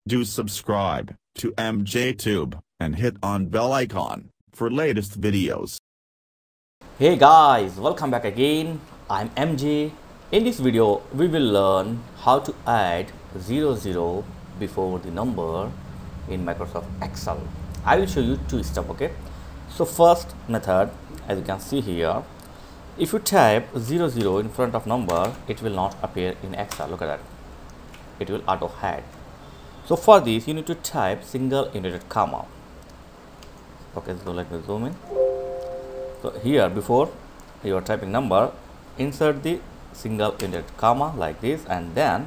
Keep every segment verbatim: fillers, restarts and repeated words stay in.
Do subscribe to MJTube and hit on bell icon for latest videos. Hey guys, welcome back again. I'm M J. In this video, we will learn how to add zero zero before the number in Microsoft Excel. I will show you two steps, okay? So first method, as you can see here, if you type zero zero in front of number, it will not appear in Excel. Look at that. It will auto hide. So for this, you need to type single inverted comma. Okay, so let me zoom in. So here, before you are typing number, insert the single inverted comma like this, and then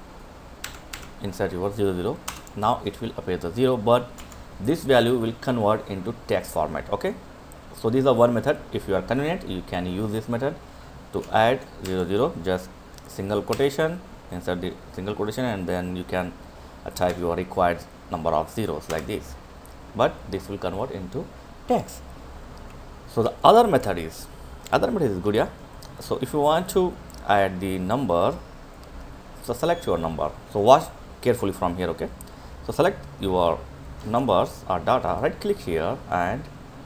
insert your zero zero. Now it will appear the zero, but this value will convert into text format. Okay, so this is one method. If you are convenient, you can use this method to add zero zero. Just single quotation, insert the single quotation, and then you can uh, type your required number of zeros like this, but this will convert into text. So the other method is other method is good, yeah. So if you want to add the number, so select your number. So watch carefully from here, okay? So select your numbers or data, right click here and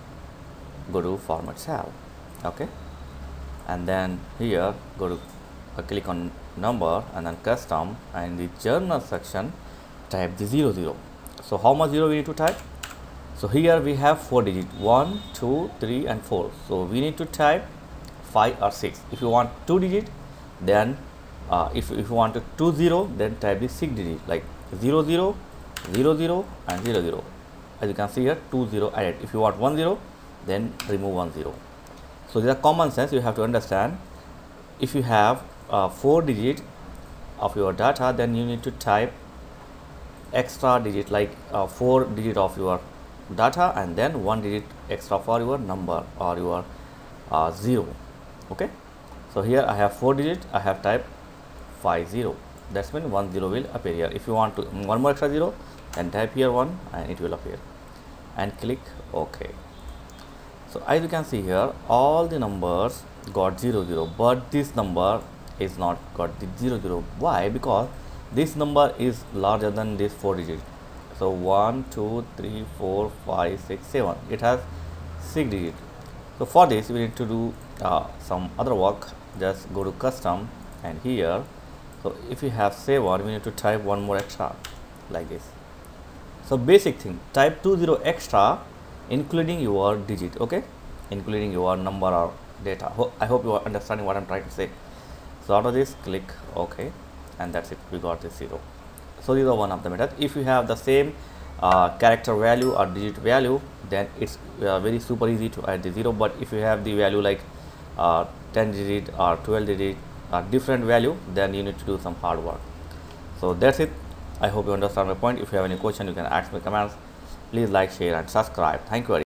go to format cell, okay? And then here go to uh, click on number and then custom, and the journal section type the zero zero. So how much zero we need to type? So here we have four digits, one, two, three and four. So we need to type five or six. If you want two digit, then uh, if, if you want to two zero, then type the six digit like zero zero, zero zero and zero zero. As you can see here, two zero added. If you want one zero, then remove one zero. So these are common sense. You have to understand. If you have uh, four digit of your data, then you need to type extra digit like uh, four digit of your data and then one digit extra for your number or your uh, zero. Okay, so here I have four digit, I have typed five zero. That's when one zero will appear here. If you want to one more extra zero, then type here one and it will appear, and click OK. So as you can see here, all the numbers got zero zero, but this number is not got the zero zero. Why? Because this number is larger than this four digit. So one, two, three, four, five, six, seven. It has six digit. So for this we need to do uh, some other work. Just go to custom and here. So if you have seven, we need to type one more extra like this. So basic thing, type two zero extra, including your digit. Okay, including your number or data. Ho I hope you are understanding what I'm trying to say. So after this, click OK, and that's it. We got this zero. So these are one of the methods. If you have the same uh, character value or digit value, then it's uh, very super easy to add the zero. But if you have the value like uh, ten digit or twelve digit or different value, then you need to do some hard work. So that's it. I hope you understand my point. If you have any question, you can ask me comments. Please like, share and subscribe. Thank you very much.